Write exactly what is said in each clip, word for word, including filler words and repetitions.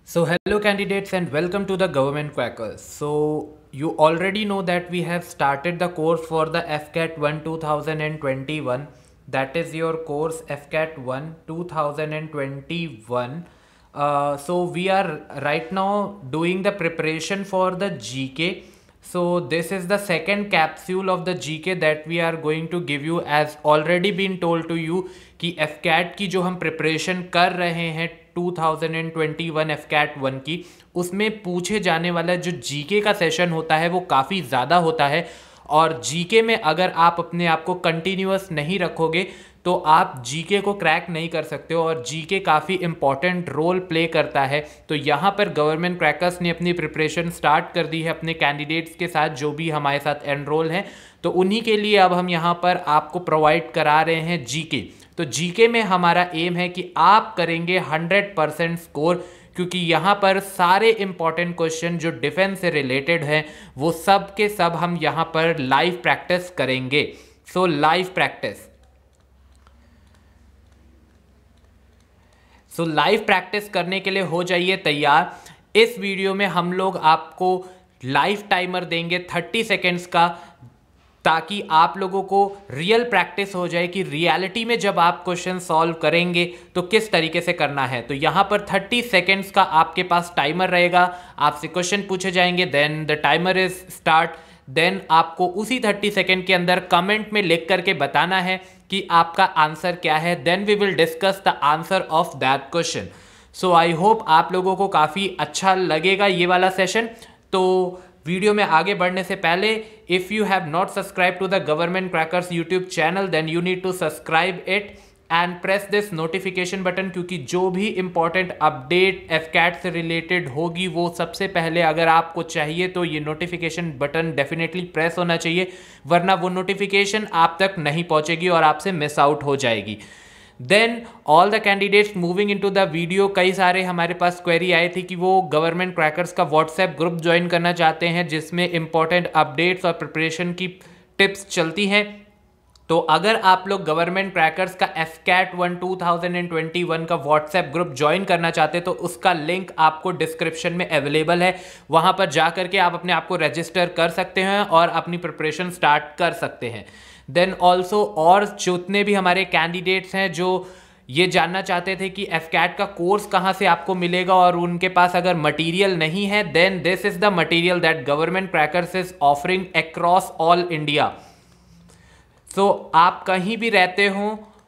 So, hello candidates and welcome to the Government Quackers. So, you already know that we have started the course for the F C A T one twenty twenty-one. That is your course F C A T one twenty twenty-one. Uh, so, we are right now doing the preparation for the G K. So, this is the second capsule of the G K that we are going to give you, as already been told to you कि F C A T की जो हम preparation कर रहे हैं two thousand twenty one F C A T one की, उसमें पूछे जाने वाला जो जीके का सेशन होता है वो काफ़ी ज़्यादा होता है। और जीके में अगर आप अपने आप को कंटिन्यूअस नहीं रखोगे तो आप जीके को क्रैक नहीं कर सकते हो, और जीके काफ़ी इंपॉर्टेंट रोल प्ले करता है। तो यहाँ पर गवर्नमेंट क्रैकर्स ने अपनी प्रिपरेशन स्टार्ट कर दी है अपने कैंडिडेट्स के साथ जो भी हमारे साथ एनरोल हैं। तो उन्हीं के लिए अब हम यहाँ पर आपको प्रोवाइड करा रहे हैं जीके। तो जीके में हमारा एम है कि आप करेंगे हंड्रेड परसेंट स्कोर, क्योंकि यहाँ पर सारे इंपॉर्टेंट क्वेश्चन जो डिफेंस से रिलेटेड हैं वो सब के सब हम यहाँ पर लाइव प्रैक्टिस करेंगे। So live practice so live practice करने के लिए हो जाइए तैयार। इस वीडियो में हम लोग आपको लाइव टाइमर देंगे थर्टी सेकेंड्स का, ताकि आप लोगों को रियल प्रैक्टिस हो जाए कि रियलिटी में जब आप क्वेश्चन सॉल्व करेंगे तो किस तरीके से करना है। तो यहाँ पर थर्टी सेकेंड्स का आपके पास टाइमर रहेगा, आपसे क्वेश्चन पूछे जाएंगे, then the timer is start. Then आपको उसी थर्टी सेकेंड के अंदर कमेंट में लिख करके बताना है कि आपका आंसर क्या है। Then we will discuss the answer of that question. So I hope आप लोगों को काफ़ी अच्छा लगेगा ये वाला सेशन। तो वीडियो में आगे बढ़ने से पहले, if you have not subscribe to the government crackers YouTube channel, then you need to subscribe it and press this notification button, क्योंकि जो भी इंपॉर्टेंट अपडेट एफ कैट से रिलेटेड होगी वो सबसे पहले अगर आपको चाहिए तो ये नोटिफिकेशन बटन डेफिनेटली प्रेस होना चाहिए, वरना वो नोटिफिकेशन आप तक नहीं पहुंचेगी और आपसे मिस आउट हो जाएगी। Then all the candidates moving into the video, कई सारे हमारे पास क्वेरी आई थी कि वो गवर्नमेंट क्रैकर्स का व्हाट्सएप ग्रुप ज्वाइन करना चाहते हैं जिसमें इंपॉर्टेंट अपडेट्स और प्रिपरेशन की टिप्स चलती हैं। तो अगर आप लोग गवर्नमेंट क्रैकर्स का F CAT one two thousand twenty one का व्हाट्सएप ग्रुप ज्वाइन करना चाहते हैं तो उसका लिंक आपको डिस्क्रिप्शन में अवेलेबल है, वहां पर जा करके आप अपने आप को रजिस्टर कर सकते हैं और अपनी प्रिपरेशन स्टार्ट कर सकते हैं। देन ऑल्सो और जितने भी हमारे कैंडिडेट्स हैं जो ये जानना चाहते थे कि एफ कैट का कोर्स कहाँ से आपको मिलेगा और उनके पास अगर मटेरियल नहीं है, then this is the material that government crackers is offering across all India. So आप कहीं भी रहते हो,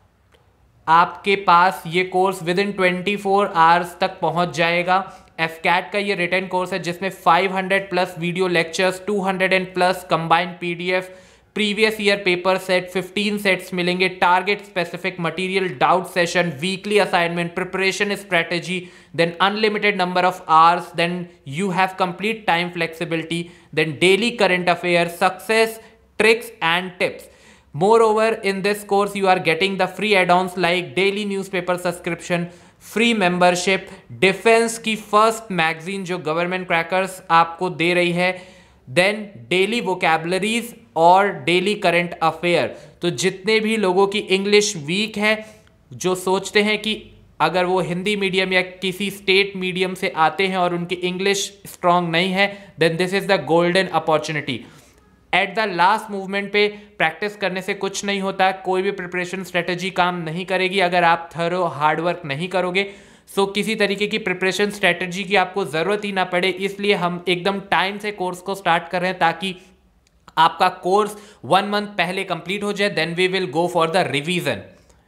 आपके पास ये course within twenty four hours तक पहुंच जाएगा। एफ कैट का ये रिटन कोर्स है जिसमें five hundred plus video lectures, two hundred and plus combined PDF, previous year paper set fifteen sets मिलेंगे, target specific material, doubt session, weekly assignment, preparation strategy, then unlimited number of hours, then you have complete time flexibility, then daily current affair, success tricks and tips. Moreover, in this course, you are getting the free add-ons like daily newspaper subscription, free membership, defence की first magazine जो government crackers आपको दे रही है, then daily vocabularies और daily current affair. तो जितने भी लोगों की इंग्लिश वीक है, जो सोचते हैं कि अगर वो हिंदी मीडियम या किसी स्टेट मीडियम से आते हैं और उनकी इंग्लिश स्ट्रांग नहीं है, then this is the golden opportunity. At the last movement पे प्रैक्टिस करने से कुछ नहीं होता, कोई भी प्रिपरेशन स्ट्रेटेजी काम नहीं करेगी अगर आप थरो हार्डवर्क नहीं करोगे। सो so, किसी तरीके की प्रिपरेशन स्ट्रेटेजी की आपको ज़रूरत ही ना पड़े, इसलिए हम एकदम टाइम से कोर्स को स्टार्ट कर रहे हैं ताकि आपका कोर्स वन मंथ पहले कंप्लीट हो जाए। Then we will go for the revision.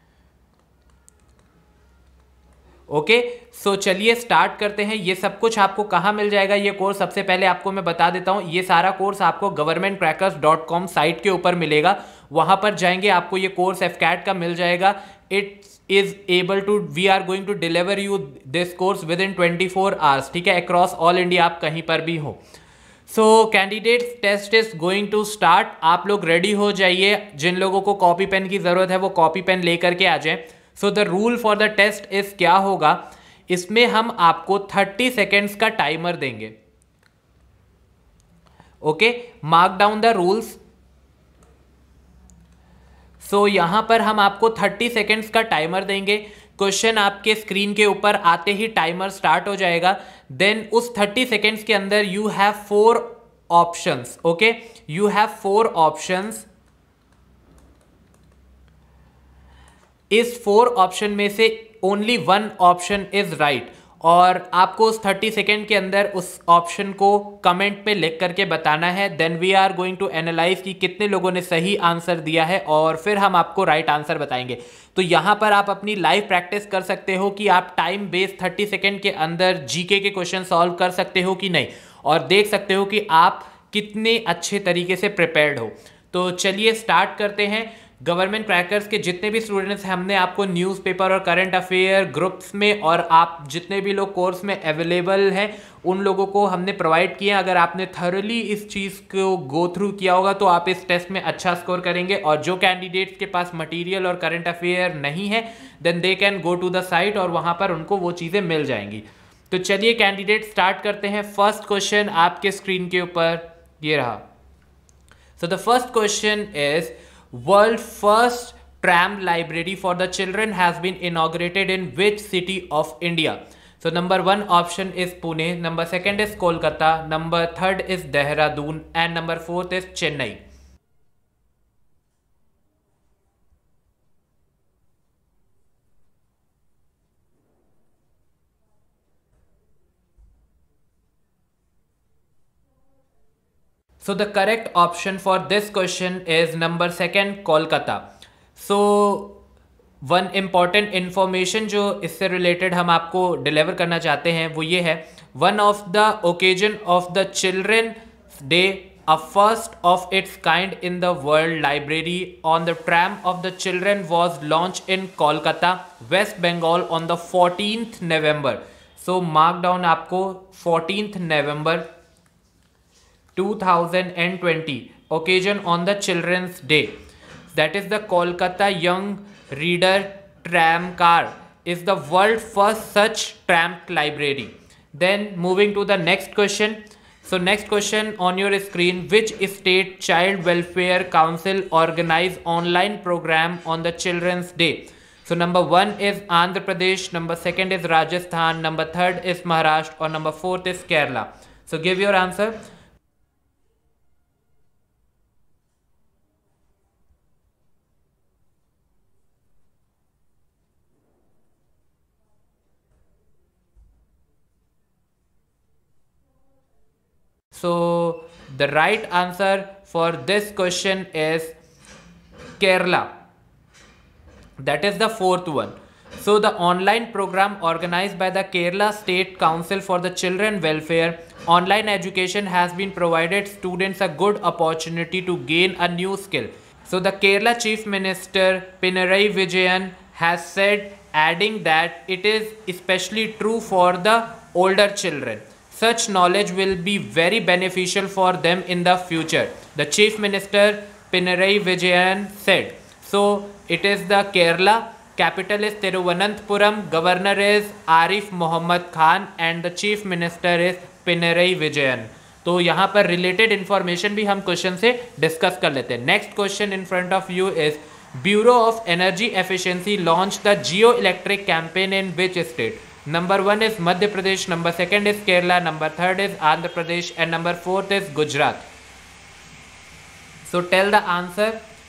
Okay, so चलिए स्टार्ट करते हैं। ये सब कुछ आपको कहाँ मिल जाएगा ये कोर्स, सबसे पहले आपको मैं बता देता हूँ। ये सारा कोर्स आपको government crackers dot com site के ऊपर मिलेगा, वहाँ पर जाएंगे आपको ये कोर्स एफ कैट का मिल जाएगा। It is able to we are going to deliver you this course within twenty four hours, ठीक है, अक्रॉस ऑल इंडिया, आप कहीं पर भी हो। So candidates test is going to start. आप लोग रेडी हो जाइए, जिन लोगों को कॉपी पेन की ज़रूरत है वो कॉपी पेन लेकर के आ जाए। So the rule for the test is क्या होगा, इसमें हम आपको थर्टी सेकेंड्स का टाइमर देंगे। Okay, mark down the rules. सो यहां पर हम आपको थर्टी सेकेंड्स का टाइमर देंगे। क्वेश्चन आपके स्क्रीन के ऊपर आते ही टाइमर स्टार्ट हो जाएगा। देन उस थर्टी सेकेंड्स के अंदर you have four options. Okay, you have four options. इस फोर ऑप्शन में से only one option is right, और आपको उस थर्टी सेकेंड के अंदर उस ऑप्शन को कमेंट पे लिख करके बताना है। Then we are going to analyse कि कितने लोगों ने सही आंसर दिया है, और फिर हम आपको राइट आंसर बताएंगे। तो यहाँ पर आप अपनी लाइव प्रैक्टिस कर सकते हो कि आप टाइम बेस्ड थर्टी सेकेंड के अंदर जीके के क्वेश्चन सॉल्व कर सकते हो कि नहीं, और देख सकते हो कि आप कितने अच्छे तरीके से प्रिपेयर्ड हो। तो चलिए स्टार्ट करते हैं। गवर्नमेंट क्रैकर्स के जितने भी स्टूडेंट्स हैं, हमने आपको न्यूज़पेपर और करंट अफेयर ग्रुप्स में, और आप जितने भी लोग कोर्स में अवेलेबल हैं उन लोगों को हमने प्रोवाइड किए। अगर आपने थॉरली इस चीज़ को गो थ्रू किया होगा तो आप इस टेस्ट में अच्छा स्कोर करेंगे। और जो कैंडिडेट्स के पास मटेरियल और करंट अफेयर नहीं है, then they can go to the site और वहाँ पर उनको वो चीज़ें मिल जाएंगी। तो चलिए कैंडिडेट स्टार्ट करते हैं। फर्स्ट क्वेश्चन आपके स्क्रीन के ऊपर ये रहा। So the first question is World first tram library for the children has been inaugurated in which city of India? So number one option is Pune, number second is Kolkata, number third is Dehradun, and number fourth is Chennai. So the correct option for this question is number second, Kolkata. So one important information जो इससे related हम आपको deliver करना चाहते हैं वो ये है, one of the occasion of the Children's Day, a first of its kind in the world library on the tram of the children was launched in Kolkata, West Bengal on the fourteenth November. So mark down आपको fourteenth November two thousand twenty, occasion on the Children's Day. That is the Kolkata Young Reader Tram Car is the world first such tram library. Then moving to the next question. So next question on your screen, which state child welfare council organize online program on the Children's Day? So number one is Andhra Pradesh, number second is Rajasthan, number third is Maharashtra, or number fourth is Kerala. So give your answer. So the right answer for this question is Kerala. That is the fourth one. So the online program organized by the Kerala State Council for the Children Welfare, online education has been provided students a good opportunity to gain a new skill. So the Kerala Chief Minister Pinarayi Vijayan has said, adding that it is especially true for the older children. Such knowledge will be very beneficial for them in the future, the Chief Minister Pinarayi Vijayan said. So it is the Kerala, capital is Thiruvananthapuram, governor is Arif Muhammad Khan, and the Chief Minister is Pinarayi Vijayan. तो यहाँ पर related information भी हम question से discuss कर लेते हैं। Next question in front of you is, bureau of energy efficiency launch the go electric campaign in which state? Number one is Madhya Pradesh, number second is Kerala, number third is Andhra Pradesh, and number fourth is Gujarat. So tell the answer.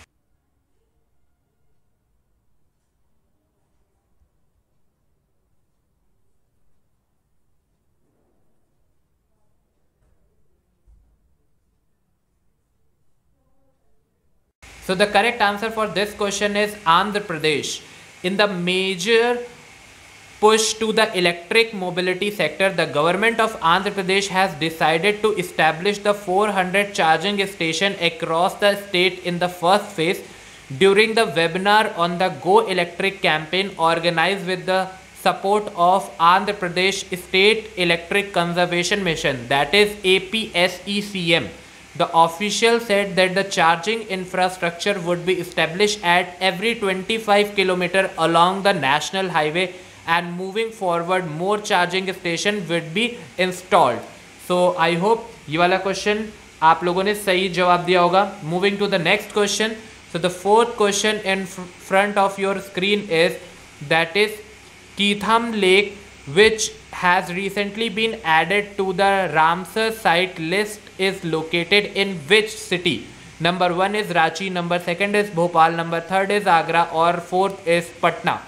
So the correct answer for this question is Andhra Pradesh. In the major push to the electric mobility sector, the government of Andhra Pradesh has decided to establish the four hundred charging station across the state in the first phase. During the webinar on the Go Electric campaign organized with the support of Andhra Pradesh State Electric Conservation Mission, that is A P S E C M, the official said that the charging infrastructure would be established at every twenty-five kilometers along the national highway, and moving forward more charging station would be installed. So I hope ये वाला question आप लोगों ने सही जवाब दिया होगा। Moving to the next question. So the fourth question in front of your screen is, that is Keetham Lake, which has recently been added to the Ramsar site list, is located in which city? Number one is Ranchi, number second is Bhopal, number third is Agra, or fourth is Patna.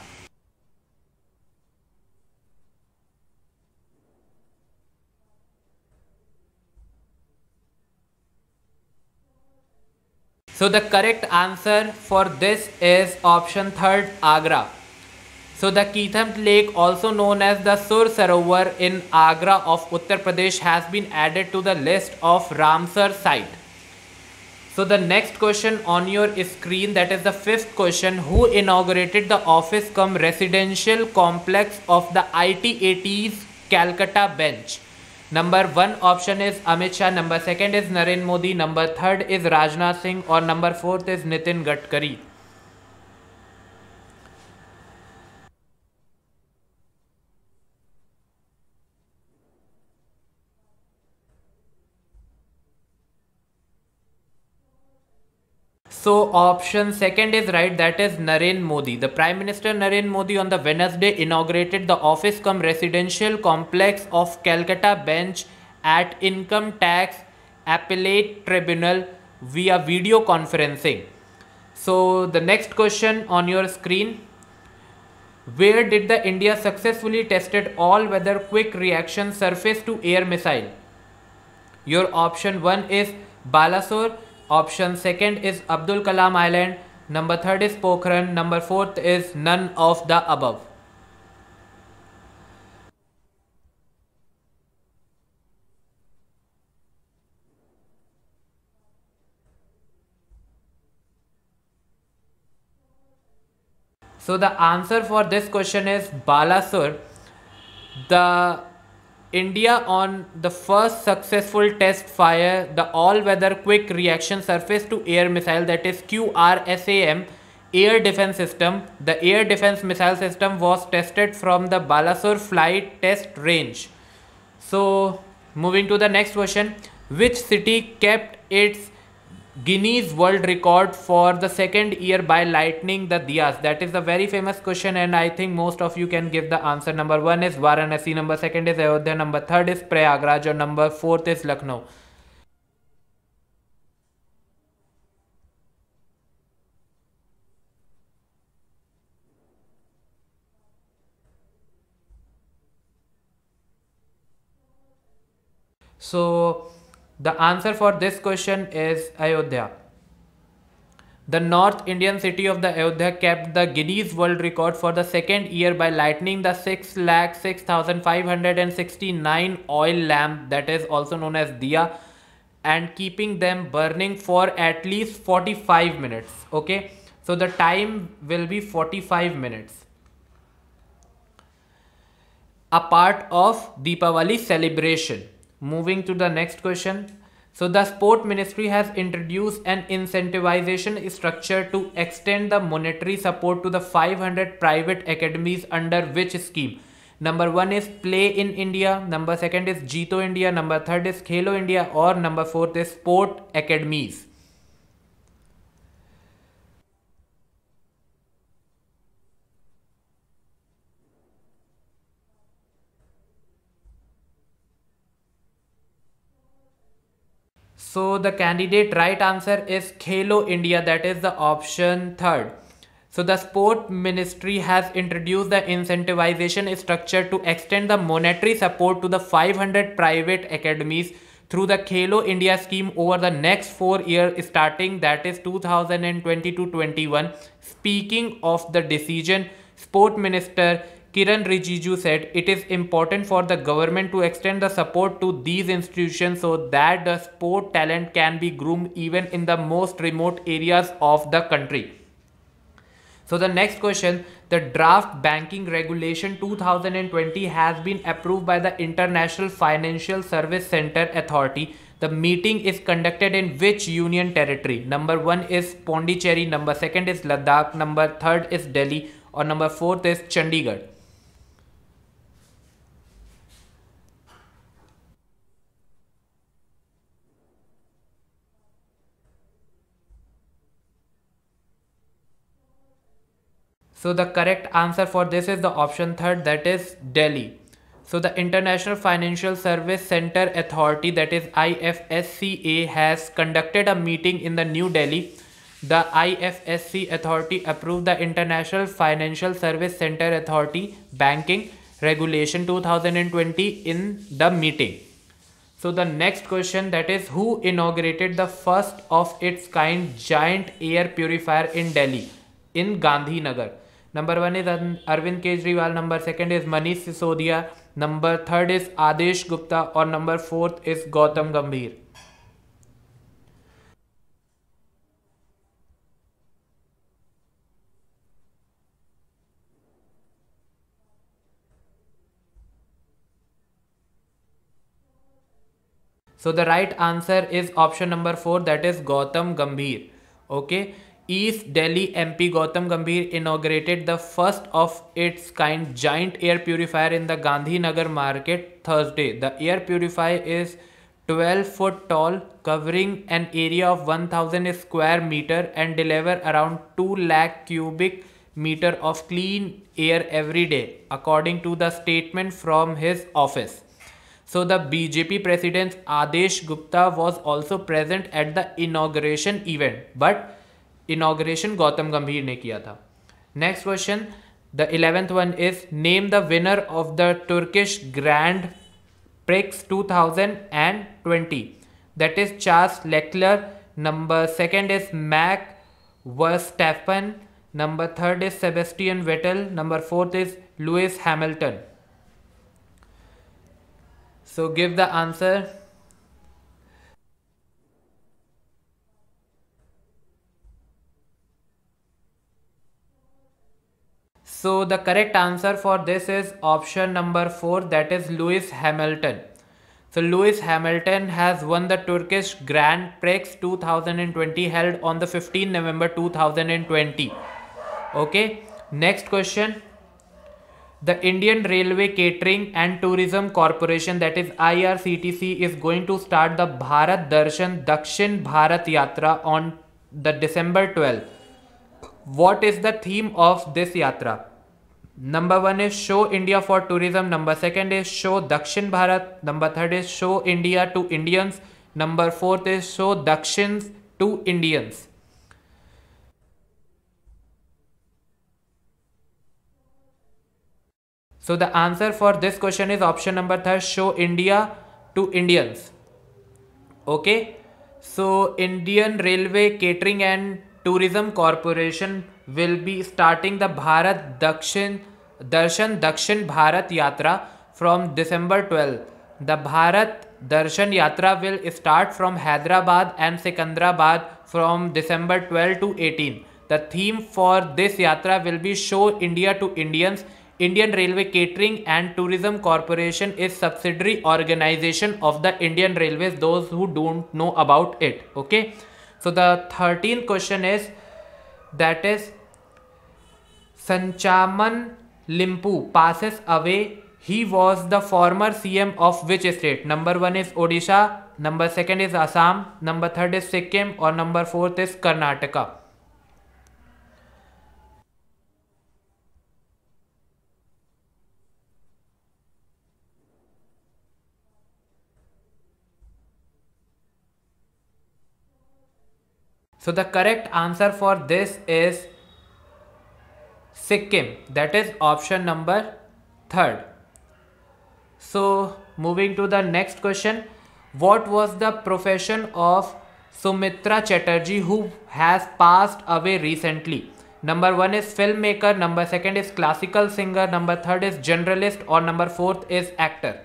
So the correct answer for this is option third, Agra. So the Keetham Lake, also known as the Sur Sarovar in Agra of Uttar Pradesh, has been added to the list of Ramsar site. So the next question on your screen, that is the fifth question, who inaugurated the office cum residential complex of the I T A T's Calcutta bench? Number one option is Amit Shah, number second is Narendra Modi, number third is Rajnath Singh, or number fourth is Nitin Gadkari. So option second is right, that is Narendra Modi. The Prime Minister Narendra Modi on the Wednesday inaugurated the office cum residential complex of Calcutta bench at Income Tax Appellate Tribunal via video conferencing. So the next question on your screen, where did the India successfully tested all-weather quick reaction surface to air missile? Your option one is Balasore, option second is Abdul Kalam Island, number third is Pokhran, number fourth is none of the above. So the answer for this question is Balasore. The India on the first successful test fire the all-weather quick reaction surface to air missile, that is Q R S A M air defense system. The air defense missile system was tested from the Balasore flight test range. So moving to the next question, which city kept its Guinness World Record for the second year by lighting the diyas? That is a very famous question, and I think most of you can give the answer. Number one is Varanasi, number second is Ayodhya, number third is Prayagraj, or number fourth is Lucknow. So the answer for this question is Ayodhya. The North Indian city of the Ayodhya kept the Guinness World Record for the second year by lighting the six lakh six thousand five hundred sixty-nine oil lamp, that is also known as diya, and keeping them burning for at least forty-five minutes. Okay, so the time will be forty-five minutes. A part of Deepavali celebration. Moving to the next question. So the Sport Ministry has introduced an incentivization structure to extend the monetary support to the five hundred private academies under which scheme? Number one is Play in India, number second is Jeeto India, number third is Khelo India, or number fourth is Sport Academies. So the candidate right answer is Khelo India, that is the option third. So the Sport Ministry has introduced the incentivization structure to extend the monetary support to the five hundred private academies through the Khelo India scheme over the next four years starting, that is two thousand twenty to twenty-one. Speaking of the decision, Sport Minister Kiran Rijiju said it is important for the government to extend the support to these institutions so that the sport talent can be groomed even in the most remote areas of the country. So the next question, the draft banking regulation two thousand twenty has been approved by the International Financial Service Center Authority. The meeting is conducted in which union territory? Number one is Pondicherry, number second is Ladakh, number third is Delhi, or number fourth is Chandigarh. So the correct answer for this is the option third, that is Delhi. So the International Financial Service Center Authority, that is I F S C A, has conducted a meeting in the New Delhi. The I F S C authority approved the International Financial Service Center Authority Banking Regulation two thousand twenty in the meeting. So the next question, that is, who inaugurated the first of its kind giant air purifier in Delhi, in Gandhinagar? Number one is Arvind Kejriwal, number second is Manish Sisodia, number third is Adesh Gupta, or number fourth is Gautam Gambhir. So the right answer is option number four, that is Gautam Gambhir. Okay. East Delhi M P Gautam Gambhir inaugurated the first of its kind giant air purifier in the Gandhinagar market Thursday. The air purifier is twelve foot tall, covering an area of one thousand square meter and deliver around two lakh cubic meter of clean air every day, according to the statement from his office. So the B J P president Adesh Gupta was also present at the inauguration event, but inauguration Gautam Gambhir ने किया था. Next question, the eleventh one is, name the winner of the Turkish Grand Prix two thousand twenty. That is Charles Leclerc. Number second is Max Verstappen. Number third is Sebastian Vettel. Number fourth is Lewis Hamilton. So give the answer. So the correct answer for this is option number four, that is Lewis Hamilton. So Lewis Hamilton has won the Turkish Grand Prix two thousand twenty held on the fifteenth November two thousand twenty. Okay. Next question. The Indian Railway Catering and Tourism Corporation, that is I R C T C, is going to start the Bharat Darshan Dakshin Bharat Yatra on the December twelfth. What is the theme of this yatra? Number one is Show India for Tourism. Number second is Show Dakshin Bharat. Number third is Show India to Indians. Number fourth is Show Dakshins to Indians. So the answer for this question is option number third, Show India to Indians. Okay. So Indian Railway Catering and Tourism Corporation will be starting the Bharat Dakshin Darshan Dakshin Bharat Yatra from December twelfth. The Bharat Darshan Yatra will start from Hyderabad and Secunderabad from December twelfth to eighteenth. The theme for this yatra will be Show India to Indians. Indian Railway Catering and Tourism Corporation is subsidiary organization of the Indian Railways, those who don't know about it. Okay. So the thirteenth question is, that is, Sanchaman Limpu passes away. He was the former C M of which state? Number one is Odisha. Number second is Assam. Number third is Sikkim, or number fourth is Karnataka. So the correct answer for this is Sikkim. That is option number third. So moving to the next question. What was the profession of Sumitra Chatterjee, who has passed away recently? Number one is filmmaker. Number second is classical singer. Number third is generalist, or number fourth is actor.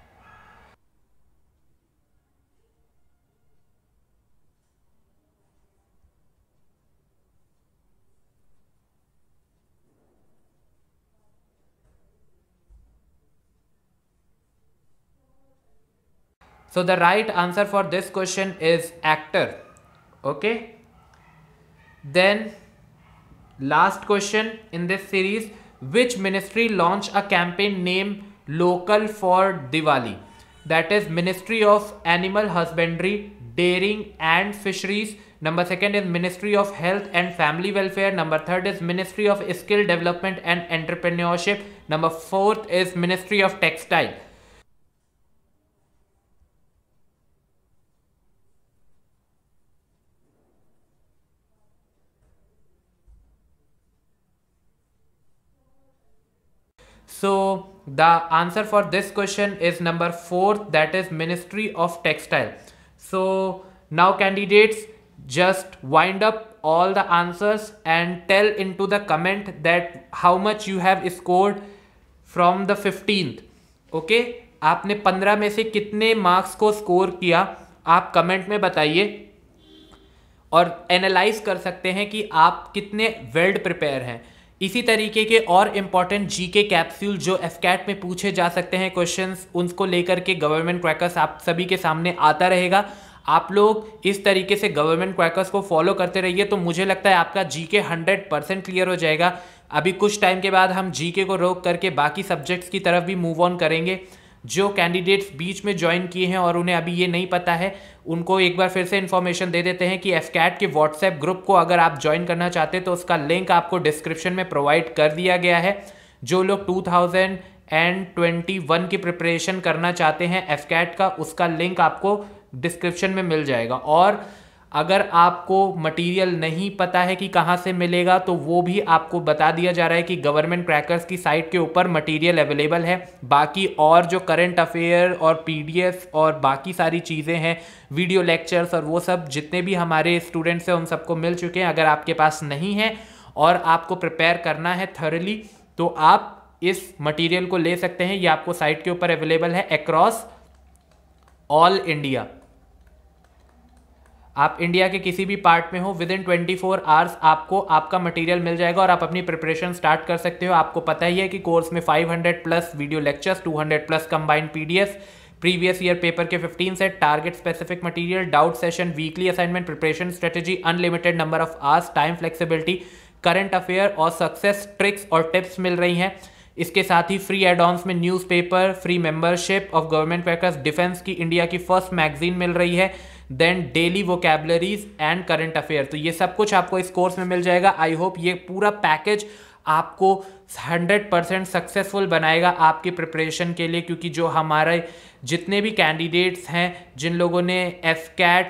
So the right answer for this question is actor. Okay. Then last question in this series, which ministry launched a campaign named Local for Diwali? That is Ministry of Animal Husbandry, Dairying and Fisheries, Number second is Ministry of Health and Family Welfare. Number third is Ministry of Skill Development and Entrepreneurship. Number fourth is Ministry of Textile. So the answer for this question is number four, that is Ministry of Textile. So now candidates, just wind up all the answers and tell into the comment that how much you have scored from the fifteenth. Okay okay? आपने पंद्रह में से कितने marks को score किया आप comment में बताइए, और एनालाइज कर सकते हैं कि आप कितने वेल प्रिपेयर हैं। इसी तरीके के और इम्पॉर्टेंट जीके कैप्सूल जो एफकैट में पूछे जा सकते हैं क्वेश्चंस, उनको लेकर के गवर्नमेंट क्रैकर्स आप सभी के सामने आता रहेगा। आप लोग इस तरीके से गवर्नमेंट क्रैकर्स को फॉलो करते रहिए, तो मुझे लगता है आपका जीके हंड्रेड परसेंट क्लियर हो जाएगा। अभी कुछ टाइम के बाद हम जीके को रोक करके बाकी सब्जेक्ट्स की तरफ भी मूव ऑन करेंगे। जो कैंडिडेट्स बीच में ज्वाइन किए हैं और उन्हें अभी ये नहीं पता है, उनको एक बार फिर से इन्फॉर्मेशन दे देते हैं कि एफकैट के व्हाट्सएप ग्रुप को अगर आप ज्वाइन करना चाहते हैं तो उसका लिंक आपको डिस्क्रिप्शन में प्रोवाइड कर दिया गया है। जो लोग टू थाउजेंड ट्वेंटी वन की प्रिपरेशन करना चाहते हैं एफकैट का, उसका लिंक आपको डिस्क्रिप्शन में मिल जाएगा। और अगर आपको मटेरियल नहीं पता है कि कहाँ से मिलेगा, तो वो भी आपको बता दिया जा रहा है कि गवर्नमेंट क्रैकर्स की साइट के ऊपर मटेरियल अवेलेबल है। बाकी और जो करंट अफेयर और पीडीएफ और बाकी सारी चीज़ें हैं, वीडियो लेक्चर्स और वो सब जितने भी हमारे स्टूडेंट्स हैं उन सबको मिल चुके हैं। अगर आपके पास नहीं है और आपको प्रिपेयर करना है थॉरली, तो आप इस मटेरियल को ले सकते हैं। ये आपको साइट के ऊपर अवेलेबल है अक्रॉस ऑल इंडिया। आप इंडिया के किसी भी पार्ट में हो, within twenty four hours आपको आपका मटेरियल मिल जाएगा और आप अपनी प्रिपरेशन स्टार्ट कर सकते हो। आपको पता ही है कि कोर्स में five hundred plus video lectures, two hundred plus combined PDF, previous year paper के fifteen set, target specific material, doubt session, weekly assignment, preparation strategy, unlimited number of hours, time flexibility, current affair और success tricks और tips मिल रही हैं। इसके साथ ही free add-ons में newspaper, free membership of government crackers, defence की इंडिया की फर्स्ट मैगजीन मिल रही है, then daily vocabularies and current affair. तो ये सब कुछ आपको इस कोर्स में मिल जाएगा। आई होप ये पूरा पैकेज आपको हंड्रेड परसेंट सक्सेसफुल बनाएगा आपकी प्रिपरेशन के लिए, क्योंकि जो हमारे जितने भी कैंडिडेट्स हैं जिन लोगों ने AFCAT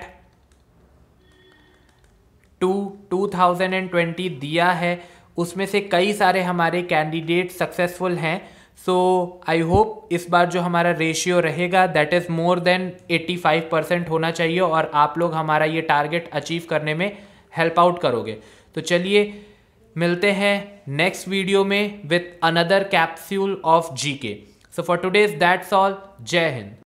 two two thousand twenty दिया है, उसमें से कई सारे हमारे कैंडिडेट सक्सेसफुल हैं। सो आई होप इस बार जो हमारा रेशियो रहेगा that is more than eighty five percent होना चाहिए, और आप लोग हमारा ये टारगेट अचीव करने में हेल्प आउट करोगे। तो चलिए मिलते हैं नेक्स्ट वीडियो में with another capsule of GK. So for today's that's all. जय हिंद।